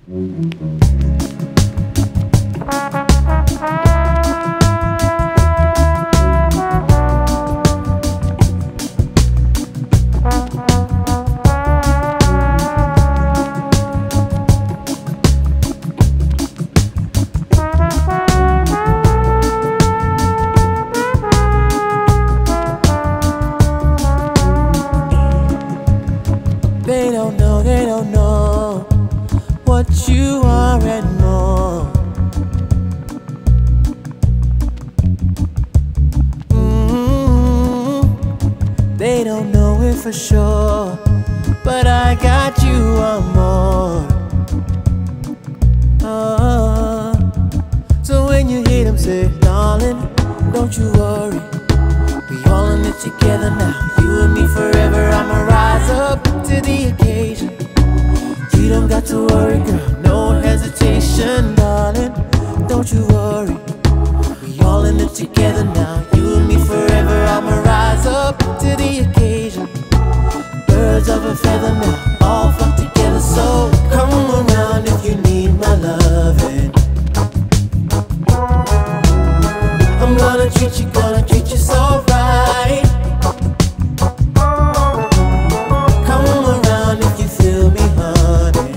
They don't know what you are and more. They don't know it for sure, but I got you on more. So when you hear them say, darling, don't you worry, we all in it together now. You and me forever, I'ma rise up to the occasion. You don't got to worry, girl, no hesitation, darling, don't you worry. We all in it together now. You and me forever, I'ma rise up to the occasion. Birds of a feather now, all flock together. So come around if you need my loving. I'm gonna treat you so right. Come around if you feel me, honey.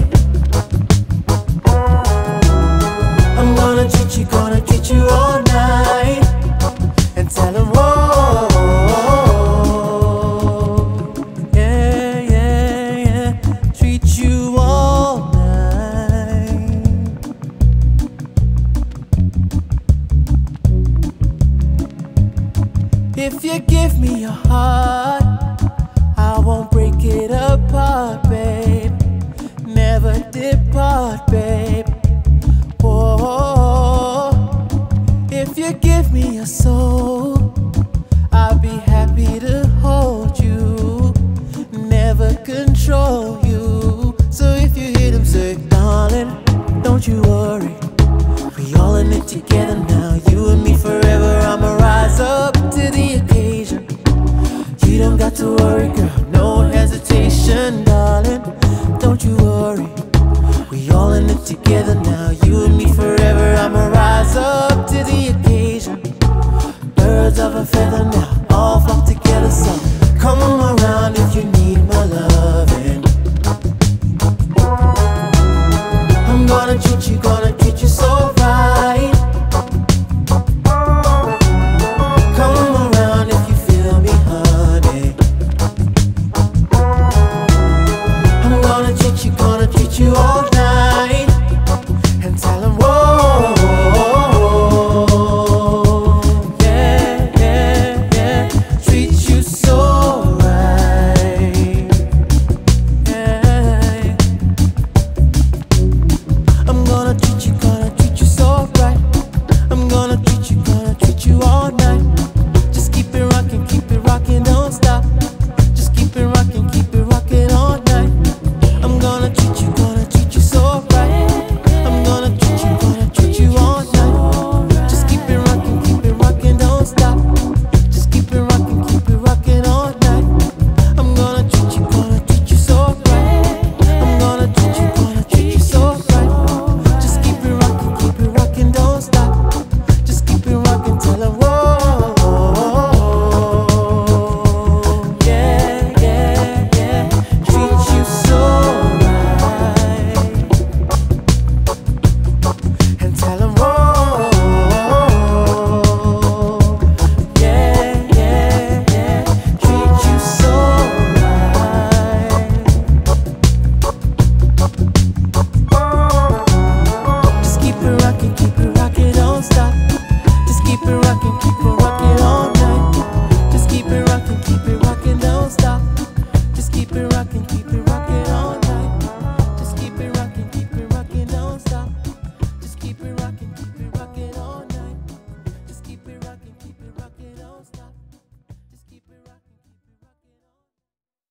I'm gonna treat you all night. And tell them, whoa, yeah, yeah, yeah. Treat you all night. If you give me your heart, I won't break it apart, babe. Never depart, babe. Whoa. If you give me your soul, I'll be happy to hold you, never control you. So if you hear them say, darling, don't you worry, we all in it together now. You and me forever, I'ma rise up to the occasion. You don't got to worry, girl, no hesitation, darling, don't you worry. We all in it together now. You and me forever, I'ma rise up to the occasion. Birds of a feather now, all flock together. So come around if you need my loving. I'm gonna treat you so right. Come around if you feel me, honey. I'm gonna treat you all night. And tell them, whoa, yeah, yeah, yeah. Treat you so right, yeah. I'm gonna treat you so right. I'm gonna treat you all night. Just keep it rockin', don't stop. Just keep it rockin' all night. I'm gonna treat you so right. I'm gonna treat you all night. Just keep it rockin', don't stop. Just keep it rockin' all night. I'm gonna treat you so right. I'm gonna treat you so right. Just keep it rockin', don't stop. Just keep it rockin' till I whoa, yeah, yeah, yeah. Treat you so right. And tell them, whoa, yeah, yeah, yeah. Treat you so right. Just keep it rockin', don't stop. Just keep it rockin' all night. Just keep it rockin', don't stop. Just keep it rockin',